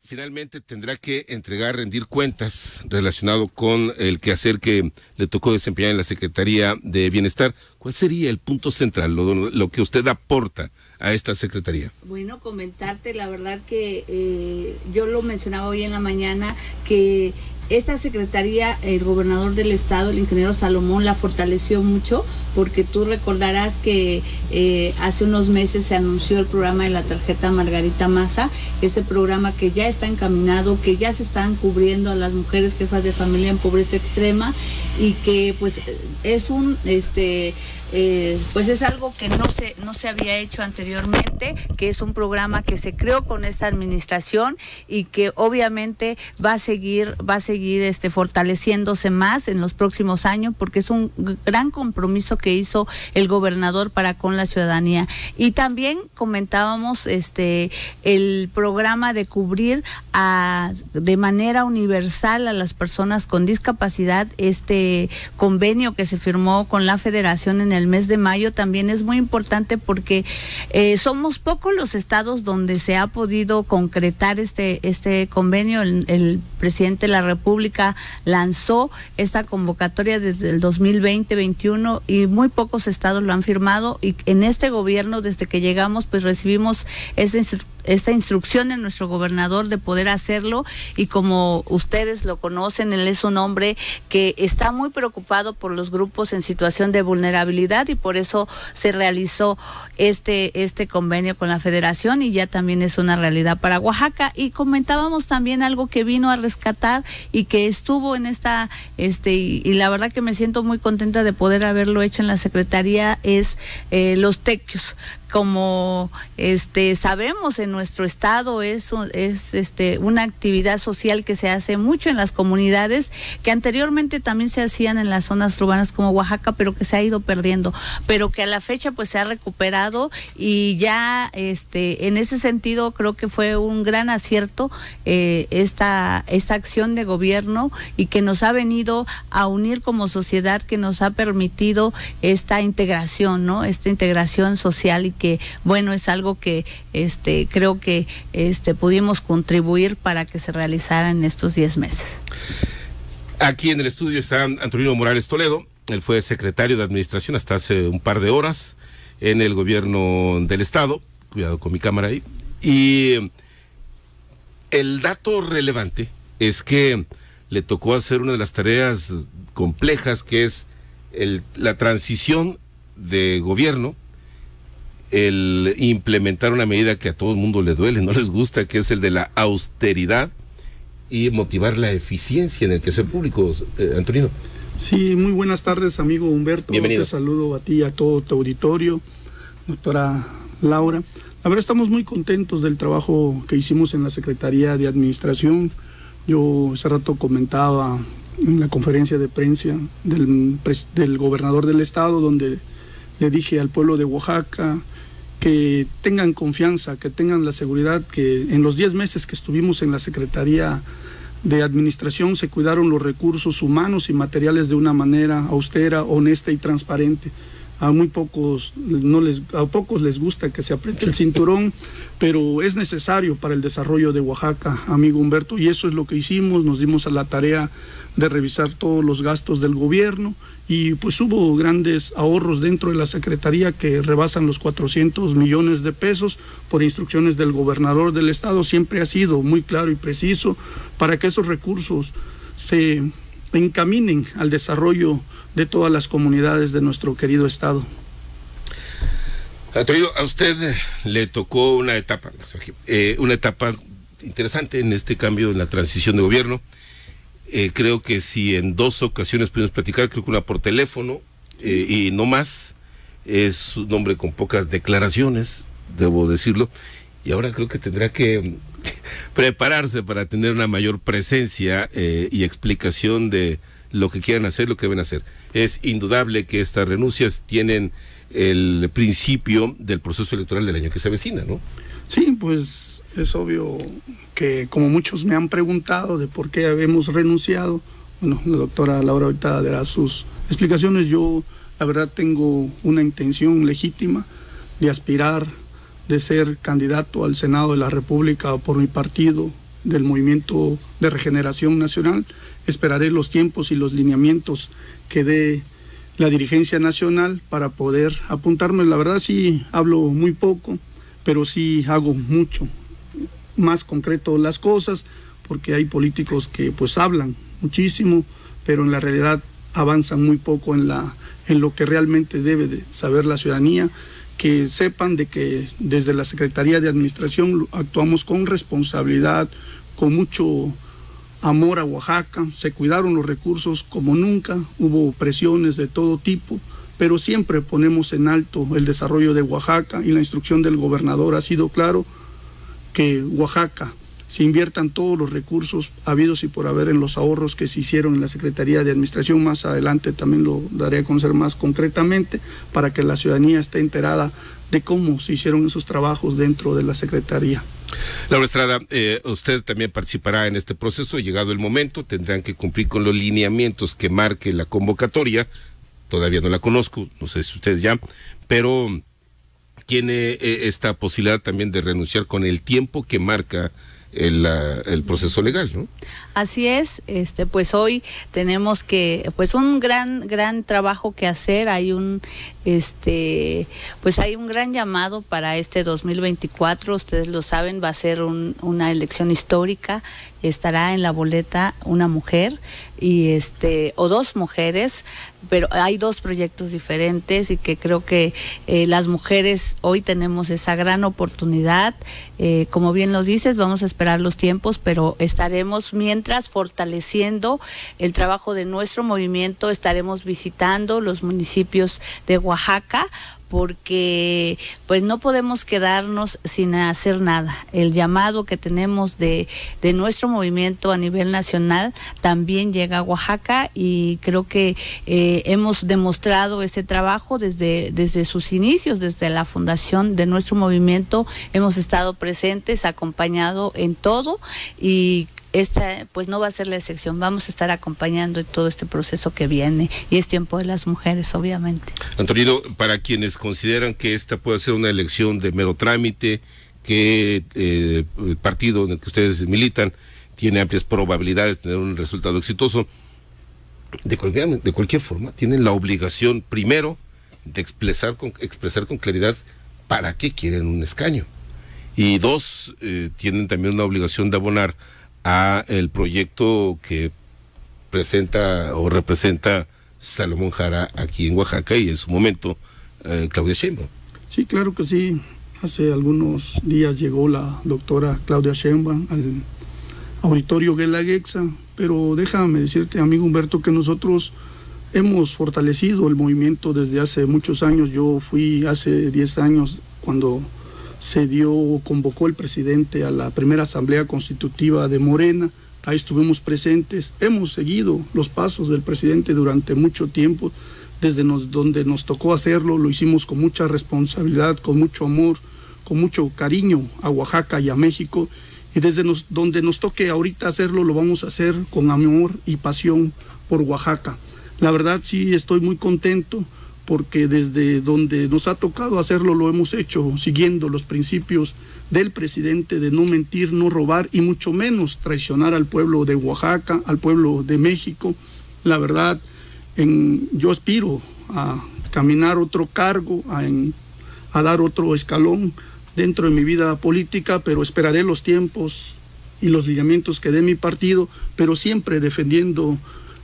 finalmente tendrá que rendir cuentas relacionado con el quehacer que le tocó desempeñar en la Secretaría de Bienestar. ¿Cuál sería el punto central, lo que usted aporta a esta Secretaría? Bueno, comentarte, la verdad que yo lo mencionaba hoy en la mañana, que esta secretaría, el gobernador del estado, el ingeniero Salomón, la fortaleció mucho, porque tú recordarás que hace unos meses se anunció el programa de la tarjeta Margarita Maza, ese programa que ya está encaminado, que ya se están cubriendo a las mujeres jefas de familia en pobreza extrema, y que pues es un pues es algo que no se había hecho anteriormente, que es un programa que se creó con esta administración y que obviamente va a seguir fortaleciéndose más en los próximos años, porque es un gran compromiso que hizo el gobernador para con la ciudadanía. Y también comentábamos el programa de cubrir de manera universal a las personas con discapacidad. Este convenio que se firmó con la Federación en el mes de mayo también es muy importante, porque somos pocos los estados donde se ha podido concretar este convenio. El presidente de la República lanzó esta convocatoria desde el 2020-21 y muy pocos estados lo han firmado, y en este gobierno, desde que llegamos, pues recibimos esta instrucción de nuestro gobernador de poder hacerlo, y como ustedes lo conocen, él es un hombre que está muy preocupado por los grupos en situación de vulnerabilidad, y por eso se realizó este convenio con la Federación, y ya también es una realidad para Oaxaca. Y comentábamos también algo que vino a rescatar y que estuvo en y la verdad que me siento muy contenta de poder haberlo hecho en la Secretaría, es los tequios. Como sabemos, en nuestro estado es una actividad social que se hace mucho en las comunidades, que anteriormente también se hacían en las zonas urbanas como Oaxaca, pero que se ha ido perdiendo, pero que a la fecha pues se ha recuperado, y ya en ese sentido creo que fue un gran acierto esta acción de gobierno, y que nos ha venido a unir como sociedad, que nos ha permitido esta integración, ¿no? Esta integración social, y que bueno, es algo que creo que pudimos contribuir para que se realizara en estos 10 meses. Aquí en el estudio está Antonino Morales Toledo. Él fue secretario de Administración hasta hace un par de horas en el gobierno del estado. Cuidado con mi cámara ahí. Y el dato relevante es que le tocó hacer una de las tareas complejas, que es la transición de gobierno, el implementar una medida que a todo el mundo le duele, no les gusta, que es el de la austeridad, y motivar la eficiencia en el quehacer público. Antonino. Sí, muy buenas tardes, amigo Humberto. Bienvenido. Te saludo a ti y a todo tu auditorio, doctora Laura. La verdad, estamos muy contentos del trabajo que hicimos en la Secretaría de Administración. Yo hace rato comentaba en la conferencia de prensa del gobernador del estado, donde le dije al pueblo de Oaxaca que tengan confianza, que tengan la seguridad que en los 10 meses que estuvimos en la Secretaría de Administración se cuidaron los recursos humanos y materiales de una manera austera, honesta y transparente. A pocos les gusta que se apriete el cinturón, pero es necesario para el desarrollo de Oaxaca, amigo Humberto, y eso es lo que hicimos. Nos dimos a la tarea de revisar todos los gastos del gobierno, y pues hubo grandes ahorros dentro de la Secretaría que rebasan los 400 millones de pesos por instrucciones del gobernador del estado. Siempre ha sido muy claro y preciso para que esos recursos se encaminen al desarrollo de todas las comunidades de nuestro querido estado. Antonio, a usted le tocó una etapa interesante en este cambio, en la transición de gobierno. Creo que si en 2 ocasiones pudimos platicar, creo que una por teléfono, y no más. Es un hombre con pocas declaraciones, debo decirlo, y ahora creo que tendrá que prepararse para tener una mayor presencia y explicación de lo que quieran hacer, lo que deben hacer. Es indudable que estas renuncias tienen el principio del proceso electoral del año que se avecina, ¿no? Sí, pues es obvio que, como muchos me han preguntado de por qué hemos renunciado, bueno, la doctora Laura ahorita dará sus explicaciones. Yo, la verdad, tengo una intención legítima de aspirar, de ser candidato al Senado de la República por mi partido, del Movimiento de Regeneración Nacional. Esperaré los tiempos y los lineamientos que dé la dirigencia nacional para poder apuntarme. La verdad sí hablo muy poco, pero sí hago mucho más concreto las cosas, porque hay políticos que pues hablan muchísimo, pero en la realidad avanzan muy poco en lo que realmente debe de saber la ciudadanía. Que sepan de que desde la Secretaría de Administración actuamos con responsabilidad, con mucho amor a Oaxaca. Se cuidaron los recursos como nunca, hubo presiones de todo tipo, pero siempre ponemos en alto el desarrollo de Oaxaca, y la instrucción del gobernador ha sido claro que Oaxaca se inviertan todos los recursos habidos y por haber en los ahorros que se hicieron en la Secretaría de Administración. Más adelante también lo daré a conocer más concretamente para que la ciudadanía esté enterada de cómo se hicieron esos trabajos dentro de la Secretaría. Laura Estrada, usted también participará en este proceso. Llegado el momento, tendrán que cumplir con los lineamientos que marque la convocatoria. Todavía no la conozco, no sé si ustedes ya, pero tiene esta posibilidad también de renunciar con el tiempo que marca el proceso legal, ¿no? Así es, pues hoy tenemos que, pues un gran trabajo que hacer. Hay pues hay un gran llamado para este 2024. Ustedes lo saben, va a ser una elección histórica. Estará en la boleta una mujer y o dos mujeres, pero hay dos proyectos diferentes, y que creo que las mujeres hoy tenemos esa gran oportunidad. Como bien lo dices, vamos a esperar los tiempos, pero estaremos mientras fortaleciendo el trabajo de nuestro movimiento. Estaremos visitando los municipios de Oaxaca, porque pues no podemos quedarnos sin hacer nada. El llamado que tenemos de nuestro movimiento a nivel nacional también llega a Oaxaca, y creo que hemos demostrado ese trabajo desde sus inicios, desde la fundación de nuestro movimiento. Hemos estado presentes, acompañado en todo, y esta pues no va a ser la excepción. Vamos a estar acompañando en todo este proceso que viene, y es tiempo de las mujeres, obviamente. Antonino, para quienes consideran que esta puede ser una elección de mero trámite, que el partido en el que ustedes militan tiene amplias probabilidades de tener un resultado exitoso, de cualquier forma tienen la obligación, primero, de expresar con claridad para qué quieren un escaño, y dos, tienen también una obligación de abonar a el proyecto que presenta o representa Salomón Jara aquí en Oaxaca, y en su momento Claudia Sheinbaum. Sí, claro que sí. Hace algunos días llegó la doctora Claudia Sheinbaum al auditorio Guelaguetza, pero déjame decirte, amigo Humberto, que nosotros hemos fortalecido el movimiento desde hace muchos años. Yo fui hace 10 años cuando convocó el presidente a la primera asamblea constitutiva de Morena. Ahí estuvimos presentes. Hemos seguido los pasos del presidente durante mucho tiempo. Desde donde nos tocó hacerlo, lo hicimos con mucha responsabilidad, con mucho amor, con mucho cariño a Oaxaca y a México. Y desde donde nos toque ahorita hacerlo, lo vamos a hacer con amor y pasión por Oaxaca. La verdad sí estoy muy contento, porque desde donde nos ha tocado hacerlo lo hemos hecho siguiendo los principios del presidente de no mentir, no robar, y mucho menos traicionar al pueblo de Oaxaca, al pueblo de México. La verdad, yo aspiro a caminar otro cargo, a dar otro escalón dentro de mi vida política, pero esperaré los tiempos y los lineamientos que dé mi partido, pero siempre defendiendo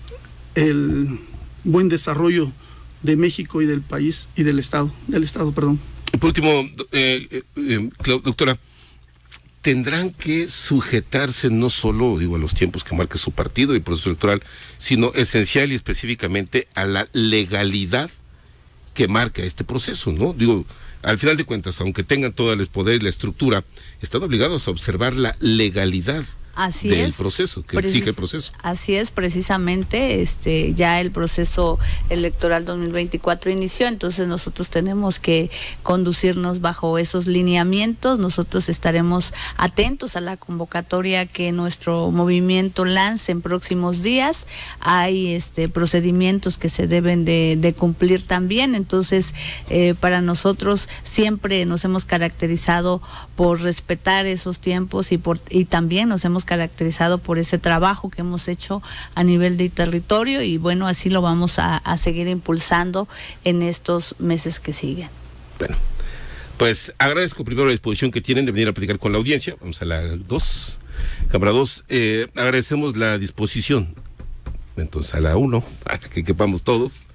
el buen desarrollo de México y del país y del Estado, perdón. Por último, doctora, tendrán que sujetarse no solo, a los tiempos que marque su partido y el proceso electoral, sino esencial y específicamente a la legalidad que marca este proceso, ¿no? Al final de cuentas, aunque tengan todo el poder y la estructura, están obligados a observar la legalidad del proceso, que exige el proceso. Así es, precisamente, ya el proceso electoral 2024 inició, entonces nosotros tenemos que conducirnos bajo esos lineamientos. Nosotros estaremos atentos a la convocatoria que nuestro movimiento lance en próximos días. Hay procedimientos que se deben de cumplir también, entonces para nosotros siempre nos hemos caracterizado por respetar esos tiempos, y también nos hemos hemos caracterizado por ese trabajo que hemos hecho a nivel de territorio y bueno, así lo vamos a seguir impulsando en estos meses que siguen. Bueno, pues agradezco primero la disposición que tienen de venir a platicar con la audiencia. Vamos a la 2, cámara 2. Agradecemos la disposición, entonces a la 1, para que quepamos todos.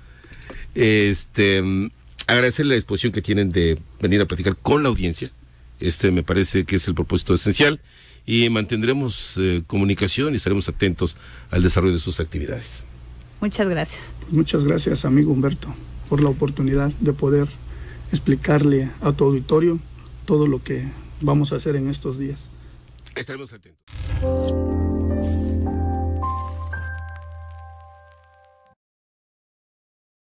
Agradecer la disposición que tienen de venir a platicar con la audiencia. Me parece que es el propósito esencial y mantendremos comunicación y estaremos atentos al desarrollo de sus actividades. Muchas gracias. Muchas gracias, amigo Humberto, por la oportunidad de poder explicarle a tu auditorio todo lo que vamos a hacer en estos días. Estaremos atentos.